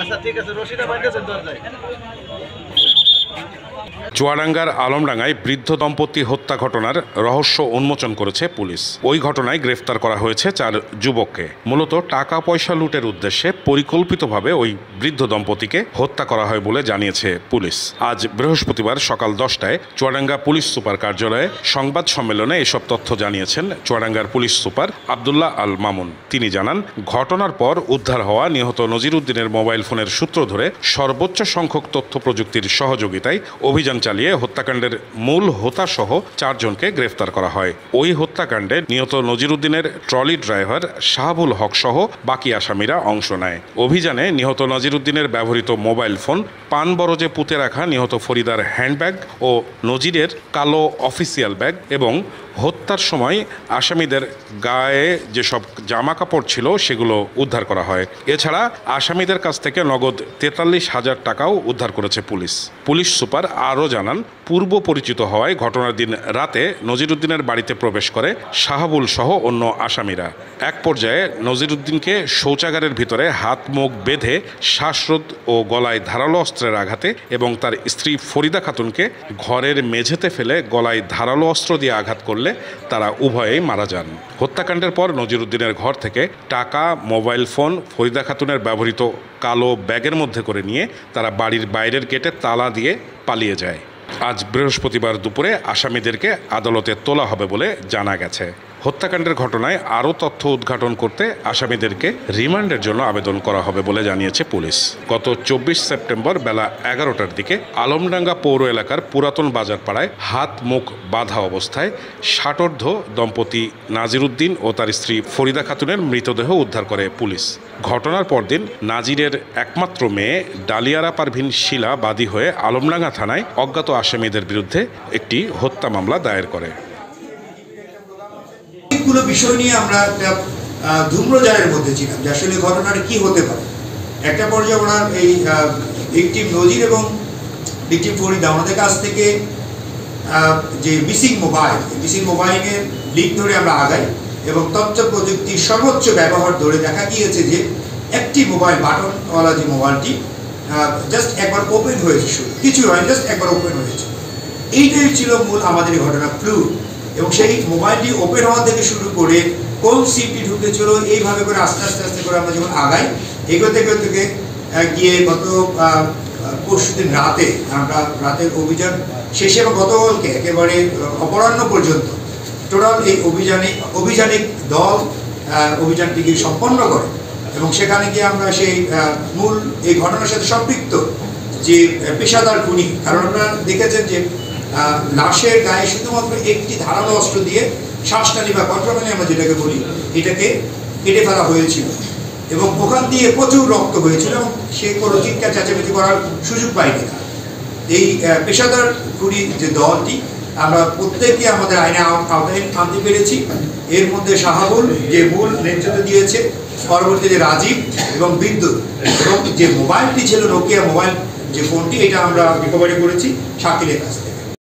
আচ্ছা ঠিক আছে, রশিটা বাঁধতেছেন দরজায়। চুয়াডাঙ্গার আলমডাঙ্গায় বৃদ্ধ দম্পতি হত্যা ঘটনার রহস্য উন্মোচন করেছে পুলিশ। ওই ঘটনায় গ্রেফতার করা হয়েছে 4 যুবককে। মূলত টাকা পয়সা লুটের উদ্দেশ্যে পরিকল্পিতভাবে ওই বৃদ্ধ দম্পতিকে হত্যা করা হয় বলে জানিয়েছে পুলিশ। আজ বৃহস্পতিবার সকাল 10টায় চুয়াডাঙ্গা পুলিশ সুপার কার্যালয়ে সংবাদ সম্মেলনে এসব তথ্য জানিয়েছেন চুয়াডাঙ্গার পুলিশ সুপার আব্দুল্লাহ আল মামুন। তিনি জানান, ঘটনার পর উদ্ধার হওয়া নিহত নজিরুদ্দিনের মোবাইল ফোনের সূত্র ধরে সর্বোচ্চ সংখ্যক তথ্য প্রযুক্তির সহযোগিতায় অভিযান চালিয়ে হত্যাকাণ্ডের মূল হোতাসহ 4 জনকে গ্রেফতার করা হয়। ওই হত্যাকাণ্ডে নিহত নজিরুদ্দিনের ট্রলি ড্রাইভার শাহাবুল হক সহ বাকি আসামিরা অংশ নেয়। অভিযানে নিহত নজিরুদ্দিনের ব্যবহৃত মোবাইল ফোন, পান বরজে পুঁতে রাখা নিহত ফরিদার হ্যান্ডব্যাগ ও নজিরের কালো অফিসিয়াল ব্যাগ এবং হত্যার সময় আসামিদের গায়ে যেসব জামা কাপড় ছিল সেগুলো উদ্ধার করা হয়। এছাড়া আসামিদের কাছ থেকে নগদ 43,000 টাকাও উদ্ধার করেছে পুলিশ। পুলিশ সুপার আরও জানান, পূর্ব পরিচিত হওয়ায় ঘটনার দিন রাতে নজিরুদ্দিনের বাড়িতে প্রবেশ করে শাহাবুল সহ অন্য আসামিরা। এক পর্যায়ে নজিরুদ্দিনকে শৌচাগারের ভিতরে হাত মুখ বেঁধে শ্বাসরোধ ও গলায় ধারালো অস্ত্রের আঘাতে এবং তার স্ত্রী ফরিদা খাতুনকে ঘরের মেঝেতে ফেলে গলায় ধারালো অস্ত্র দিয়ে আঘাত করলে তারা উভয়েই মারা যান। হত্যাকাণ্ডের পর নজিরুদ্দিনের ঘর থেকে টাকা, মোবাইল ফোন, ফরিদা খাতুনের ব্যবহৃত কালো ব্যাগের মধ্যে করে নিয়ে তারা বাড়ির বাইরের গেটে তালা দিয়ে পালিয়ে যায়। আজ বৃহস্পতিবার দুপুরে আসামিদেরকে আদালতে তোলা হবে বলে জানা গেছে। হত্যাকাণ্ডের ঘটনায় আরও তথ্য উদ্ঘাটন করতে আসামিদেরকে রিমান্ডের জন্য আবেদন করা হবে বলে জানিয়েছে পুলিশ। গত 24 সেপ্টেম্বর বেলা 11টার দিকে আলমডাঙ্গা পৌর এলাকার পুরাতন বাজার পাড়ায় হাত মুখ বাঁধা অবস্থায় ষাটোর্ধ্ব দম্পতি নাজিরুদ্দিন ও তার স্ত্রী ফরিদা খাতুনের মৃতদেহ উদ্ধার করে পুলিশ। ঘটনার পরদিন নাজিরের একমাত্র মেয়ে ডালিয়ারা পারভিন শিলা বাদী হয়ে আলমডাঙ্গা থানায় অজ্ঞাত আসামিদের বিরুদ্ধে একটি হত্যা মামলা দায়ের করে। অনেকগুলো বিষয় নিয়ে আমরা একটা ধূম্রজালের মধ্যে ছিলাম যে আসলে ঘটনাটা কি হতে পারে। একটা পর্যায়ে ওনার এই ভিকটিম নজির এবং ভিকটিম ফরিদা আমাদের কাছ থেকে যে মিসিং মোবাইলের লিঙ্ক ধরে আমরা আগাই এবং তথ্য প্রযুক্তির সর্বোচ্চ ব্যবহার ধরে দেখা গিয়েছে যে একটি মোবাইল, বাটনওয়ালা যে মোবাইলটি জাস্ট একবার ওপেন হয়েছে, শুরু কিছু হয়, জাস্ট একবার ওপেন হয়েছে। এইটাই ছিল মূল আমাদের ঘটনা ক্লু। এবং সেই মোবাইলটি ওপেন হওয়া থেকে শুরু করে কোন সিমটি ঢুকেছিল, এইভাবে করে আস্তে আস্তে করে আমরা যখন আগাই, এগোতে গিয়ে গত পরশুদিন রাতে আমরা রাতের অভিযান শেষে এবং গতকালকে একেবারে অপরাহ্ন পর্যন্ত টোটাল এই অভিযানিক দল অভিযানটিকে সম্পন্ন করে এবং সেখানে গিয়ে আমরা সেই মূল এই ঘটনার সাথে সম্পৃক্ত যে পেশাদার খুনি, কারণ আপনারা দেখেছেন যে লাশের গায়ে শুধুমাত্র একটি ধারালো অস্ত্র দিয়ে শ্বাসনালী বা কন্ট্রোমালি আমরা যেটাকে বলি, এটাকে কেটে ফেলা হয়েছিল এবং ওখান দিয়ে প্রচুর রক্ত হয়েছিল এবং সে কোনো চিৎকার চেঁচামেচি করার সুযোগ পায়নি। এই পেশাদার খুনি যে দলটি আমরা প্রত্যেকে আমাদের আইনে আওতায় আনতে পেরেছি। এর মধ্যে শাহাবুল যে মূল নেতৃত্ব দিয়েছে, পরবর্তীতে রাজীব এবং বিদ্যুৎ, এবং যে মোবাইলটি ছিল নোকিয়া মোবাইল যে ফোনটি, এটা আমরা রিকভারি করেছি শাকিলের কাছ থেকে।